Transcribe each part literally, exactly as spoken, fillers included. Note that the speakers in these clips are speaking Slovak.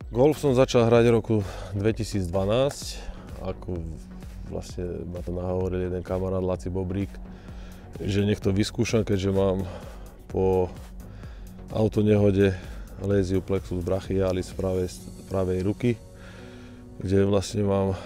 Golf som začal hrať v roku dvetisícdvanásť, ako vlastne ma to nahovoril jeden kamarát Laci Bobrík, že nech to vyskúšam, keďže mám po autonehode léziu plexus brachialis pravej, pravej ruky, kde vlastne mám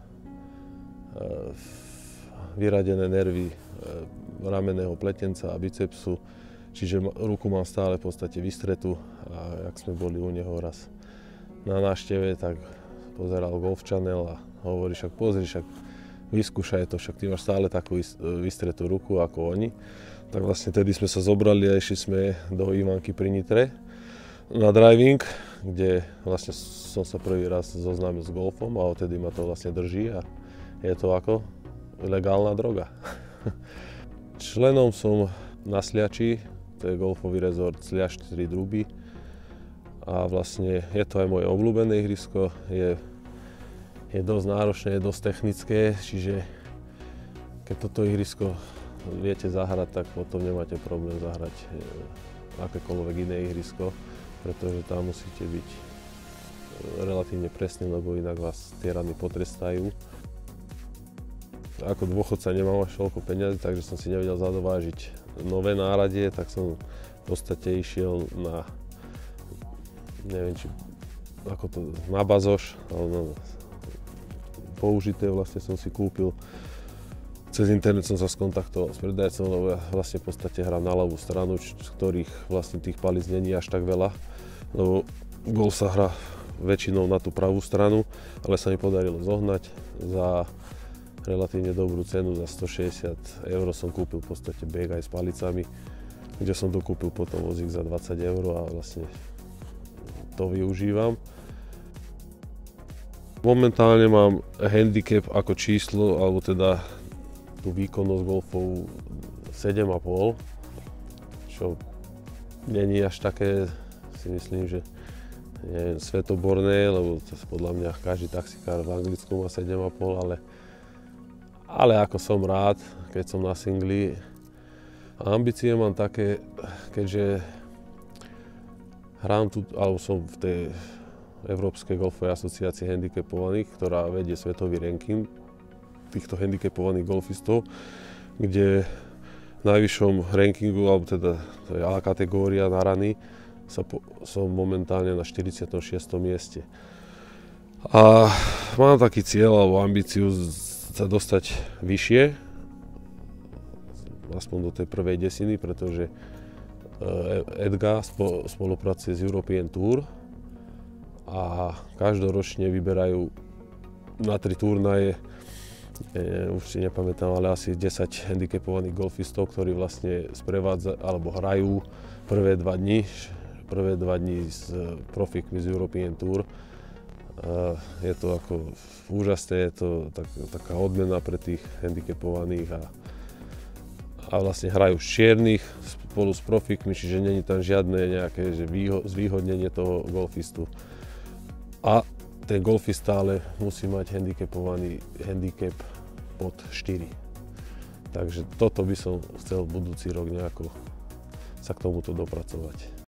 vyradené nervy ramenného pletenca a bicepsu, čiže ruku mám stále v podstate vystretú a jak sme boli u neho raz na návšteve, tak pozeral Golf Channel a hovorí, však pozri, však vyskúšaj to, však ty máš stále takú vystretú ruku ako oni. Tak vlastne tedy sme sa zobrali a išli sme do Ivanky pri Nitre na driving, kde vlastne som sa prvý raz zoznámil s golfom a odtedy ma to vlastne drží a je to ako legálna droga. Členom som na Sliači, to je golfový rezort Sliač tri Druby. A vlastne je to aj moje obľúbené ihrisko, je, je dosť náročné, je dosť technické, čiže keď toto ihrisko viete zahrať, tak potom nemáte problém zahrať akékoľvek iné ihrisko, pretože tam musíte byť relatívne presný, lebo inak vás tie rany potrestajú. Ako dôchodca nemám až toľko peňazí, takže som si nevedel zadovážiť nové náradie, tak som v podstate išiel na neviem, či ako to, na bazoš, ale použité vlastne som si kúpil. Cez internet som sa skontaktoval s predajcom, lebo ja vlastne v podstate hrám na ľavú stranu, z ktorých vlastne tých palíc není až tak veľa, lebo golf sa hrá väčšinou na tú pravú stranu, ale sa mi podarilo zohnať za relatívne dobrú cenu, za stošesťdesiat eur som kúpil v podstate beh aj s palicami, kde som dokúpil potom vozík za dvadsať eur a vlastne to využívam. Momentálne mám handicap ako číslo, alebo teda tú výkonnosť golfovú sedem a pol, čo není až také, si myslím, že neviem, svetoborné, lebo to podľa mňa každý taxikár v Anglicku má sedem a pol, ale, ale ako som rád, keď som na singli. A ambície mám také, keďže hrám tu, alebo som v tej Európskej golfovej asociácii handicapovaných, ktorá vedie svetový ranking týchto handicapovaných golfistov, kde v najvyššom rankingu, alebo teda to je A kategória na rany, sa po, som momentálne na štyridsiatom šiestom mieste. A mám taký cieľ alebo ambíciu sa dostať vyššie, aspoň do tej prvej desiny, pretože Edga spolupracuje s European Tour a každoročne vyberajú na tri turnaje, už si nepamätám, ale asi desať handicapovaných golfistov, ktorí vlastne sprevádza, alebo hrajú prvé dva dni, prvé dva dni s profikmi z European Tour. Je to ako úžasné, je to tak, taká odmena pre tých handicapovaných a a vlastne hrajú z čiernych spolu s profikmi, čiže není tam žiadne nejaké že výho- zvýhodnenie toho golfistu. A ten golfista ale musí mať handicapovaný handicap pod štyri. Takže toto by som chcel budúci rok nejako sa k tomuto dopracovať.